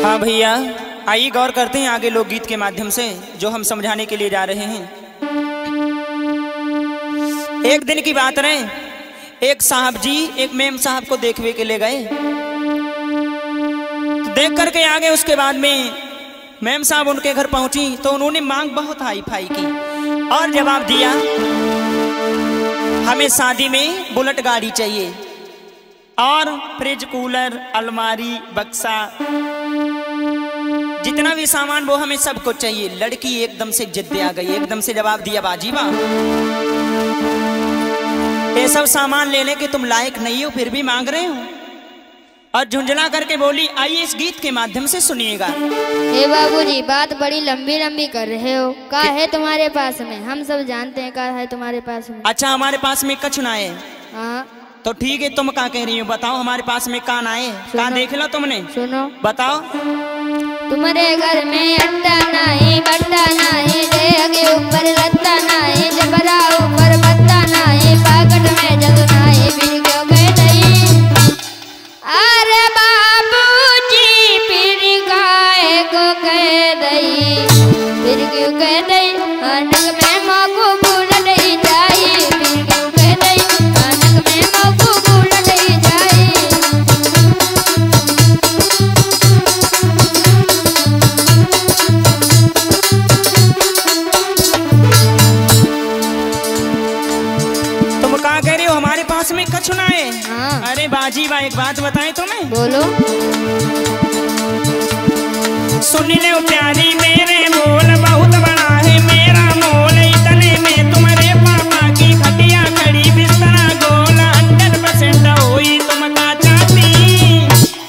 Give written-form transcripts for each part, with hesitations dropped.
हाँ भैया, आइए गौर करते हैं आगे लोकगीत के माध्यम से जो हम समझाने के लिए जा रहे हैं। एक दिन की बात रहे, एक साहब जी एक मेम साहब को देखने के लिए गए। तो देख करके आ गए। उसके बाद में मेम साहब उनके घर पहुंची तो उन्होंने मांग बहुत हाई फाई की और जवाब दिया, हमें शादी में बुलेट गाड़ी चाहिए और फ्रिज, कूलर, अलमारी, बक्सा, जितना भी सामान वो हमें सब कुछ चाहिए। लड़की एकदम से जिद्दी आ गई, एकदम से जवाब दिया, बाजी वाह, ये सब सामान लेने के तुम लायक नहीं हो फिर भी मांग रहे हो। और झुंझला करके बोली, आइए इस गीत के माध्यम से सुनिएगा। हे बाबूजी, बात बड़ी लंबी लंबी कर रहे हो। का है तुम्हारे पास में? हम सब जानते हैं का है तुम्हारे पास में। अच्छा, हमारे पास में कछु ना है। हाँ तो ठीक है, तुम क्या कह रही हो बताओ, हमारे पास में का ना है? का देख लो तुमने, सुनो बताओ। तुम्हारे घर में अट्टा नहीं, बट्टा नहीं, देह ऊपर लत्ता नहीं, जबरा ऊपर बत्ता नहीं, पाकट में जदू नहीं, फिर क्यों कह दई? अरे बाबूजी फिर काहे को कह दई? फिर क्यों कह दई? अनक में मोको भूल नहीं जाई, फिर क्यों कह दई? अनक में मोको भूल नहीं जाई। में कछु ना है। हाँ। अरे बाजी बा, एक बात बताएं तुम्हें। बोलो। सुन ले प्यारी मेरे बोल, बहुत बड़ा है मेरा मोल, इतने में तुम्हारे पापा की खटिया खड़ी, बिस्तरा गोल, 100% हुई तुम का चाहती।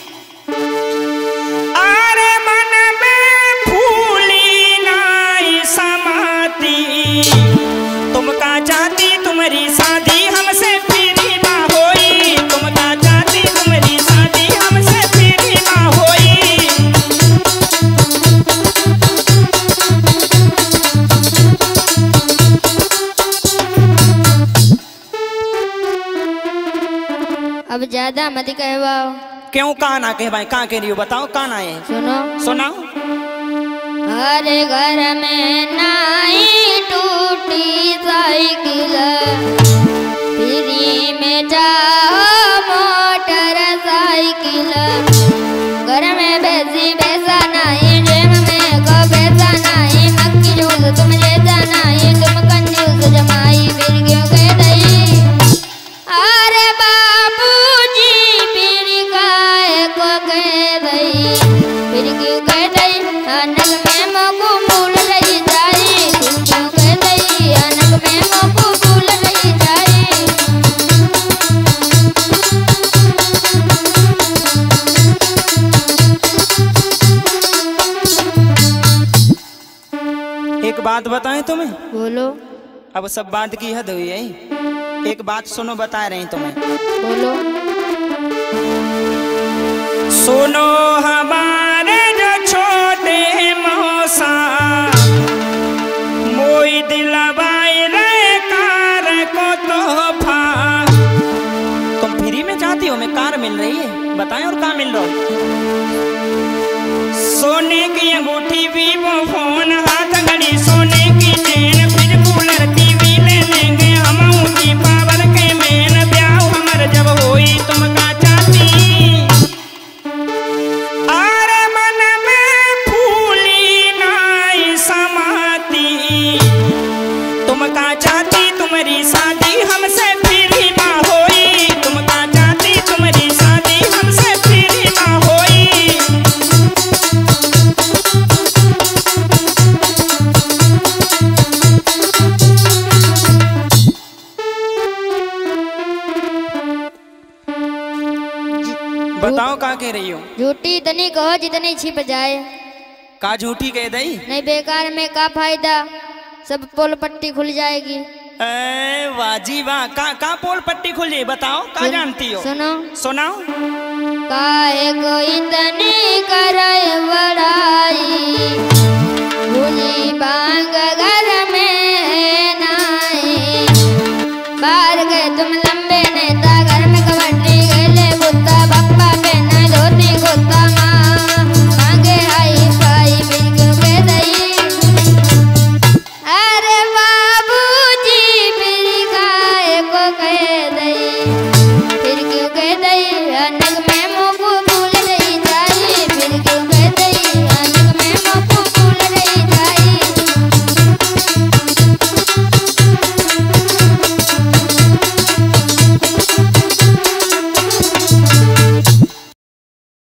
अरे मन में फूली नाई समाती, तुम का चाहती तुम्हारी शादी हमसे फिरी ना होई, तुम का चाहती तुम्हारी शादी हमसे फिरी ना होई। अब ज्यादा मत कहवाओ। क्यों का ना कह भाई, का कह रही हो बताओ, का ना है? सुनो सुनाओ। हर घर में नाई टूटी साइकिल, फ्री में जाओ मोटर साइकिल, घर में बेसी पैसा नहीं, जेब में को पैसा नहीं, मक्की जूस तुम जैसा नहीं, तुम कंजूस जमाई, फिर क्यों कह दई? अरे बाबूजी फिर काहे को कह दई? फिर क्यों कह दई? अनक में मोको भूल रही जाई, फिर क्यों कह दई? अनक में मोको भूल रही जाई। एक बात बताएं तुम्हें। बोलो। अब सब बात की हद हुई है, एक बात सुनो, बता रहे हैं तुम्हें। बोलो। सुनो हमारे जो छोटे मौसा, मोई दिलवाई रे कार को तोहफा। तुम फ्री में चाहती हो, मैं कार मिल रही है, बताएं और कहाँ मिल रहा हो? सोने की अंगूठी, वीवो फोन, हाथ घड़ी, सोने की चेन, फिर कूलर, टीवी ले लेंगे हम ऊंची पावर के मेन, ब्याह हमर जब होई तुम का चाहती। अरे मन में फूली नाई समाती, तुम का चाहती तुम्हारी शादी हमसे फिरी ना होई, तुम का चाहती तुम्हारी शादी हमसे फिरी ना होई। बताओ का कह रही हो? झूठी इतनी कहो जितनी छिप जाए। का झूठी कह दई? नहीं बेकार में का फायदा, सब पोल पट्टी खुल जाएगी। वाजी वाह, का पोल पट्टी खुल जाए बताओ, का जानती हो? सुनो। सुनाओ। काहे को इतनी करे बड़ाई, भूली बांग घर में